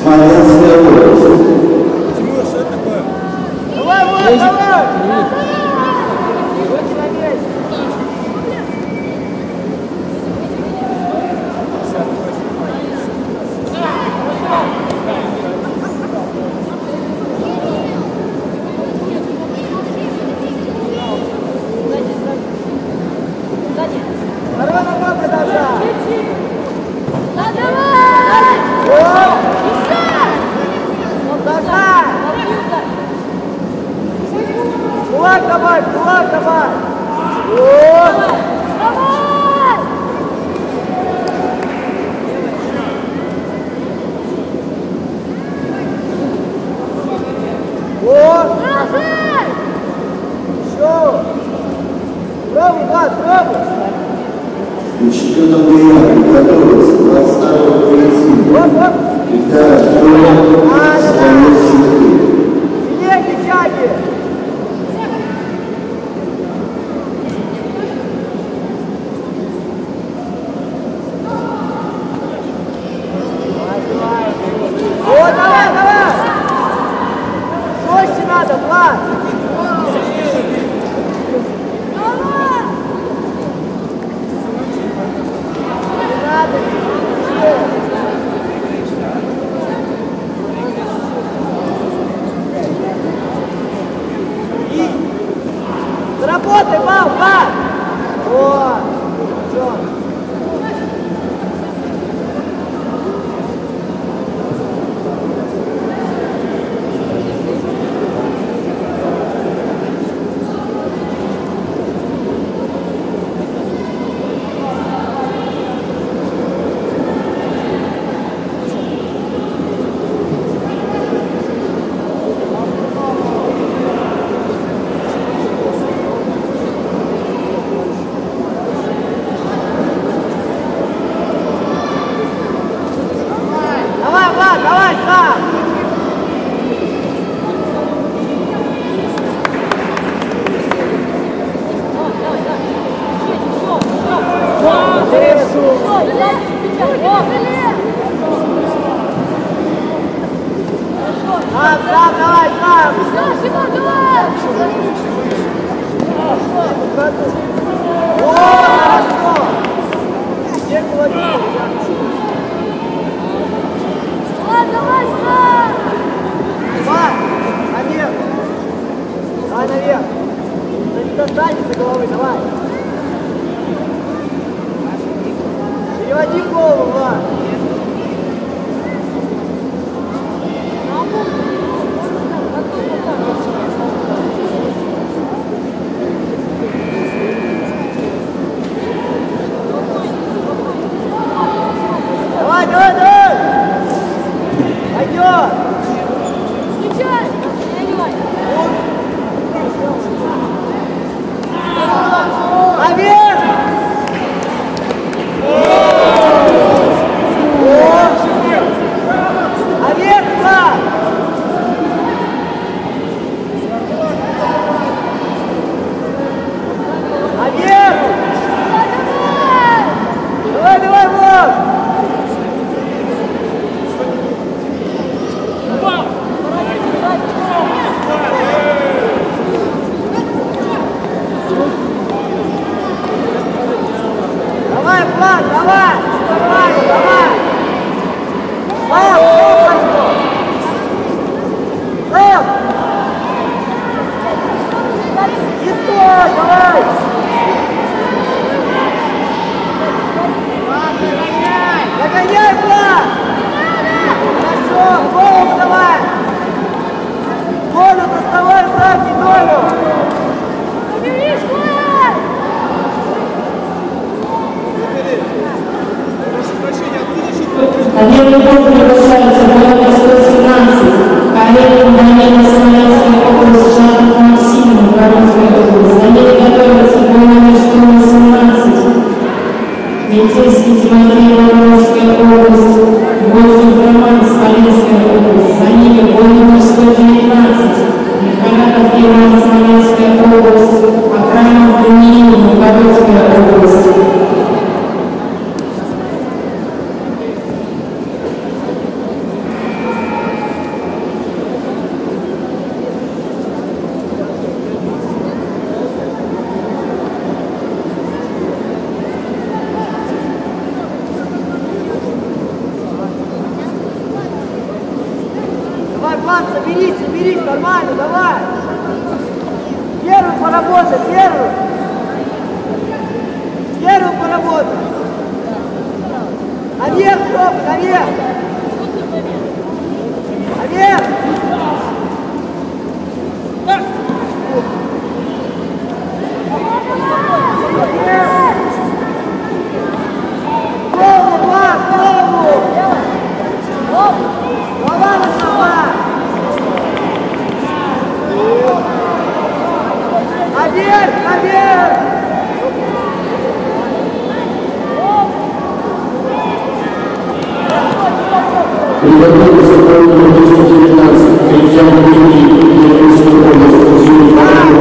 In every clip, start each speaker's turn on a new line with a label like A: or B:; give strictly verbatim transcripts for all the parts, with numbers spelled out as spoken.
A: Смоленская область.
B: Тимур, что это такое?
C: Давай, Влад, давай! Кулак давай, кулак давай! Вот! Давай! Вот! Еще! Пробуй, Влад, пробуй!
A: Чемпионом мира готовится двадцать второго коллектива. Итак,
C: Сидите, сяди! Вот, давай, давай! Жестче надо, Влад! Не надо! Заработай, Вал, Влад! Вот! Все! Давай, сам! Сам, сам, давай, сам! О, хорошо! Где кулаки?
D: Давай, сам!
C: Давай, наверх! Давай наверх! Да не достанется головы, давай! Переводи голову, Влад! Давай, давай, давай! Пойдет!
D: Встречай!
C: Наверх! Наверх, Влад! Наверх! Давай, давай, Влад! Давай, Влад, давай! Давай, давай! Влад, Влад! И стой, давай! Догоняй, Влад! Хорошо, голову давай! Долю доставай, сзади, долю!
D: Убери, Влад!
E: Победный год приглашается в номер сто семнадцать. Олег Данила Смоленской области, Жанна Максимовна, Воронская область. За ней готовится в номер сто восемнадцать. Метельский Тимофей, Воронская область. Воздух Роман, Смоленская область. За ними бой номер сто девятнадцать. Михайлов Иван, Смоленская область. Акрамов Даниил, Воронская область.
C: Влад, соберись, соберись, нормально, давай. Первый поработай, первый. Первый поработай. Наверх, Топ, наверх. Наверх. Голову, Влад, голову. Голова на сама. Наверх, наверх.
A: Приготовиться к полному двести девятнадцать. Кричал Дмитрий, Якутская область, Юрий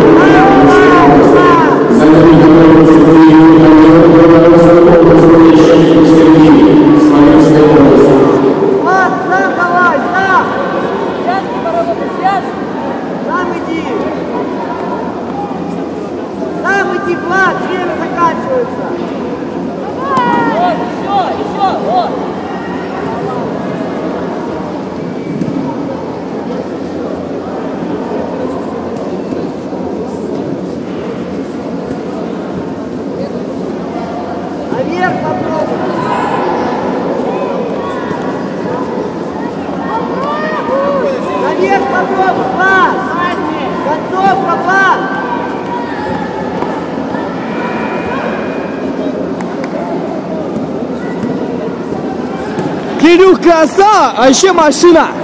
A: За нами готовится Дмитрий, Якутская область, Сергей, Смоленская область.
C: Влад, сам давай, сам.
D: Связки поработай, связки.
C: Сам иди. Сам иди, Влад, время заканчивается.
D: Вот, еще, еще, вот.
C: Наверх попробуй. Наверх попробуй, Влад. Концовка, Влад.
B: Кирюх красава, а еще машина.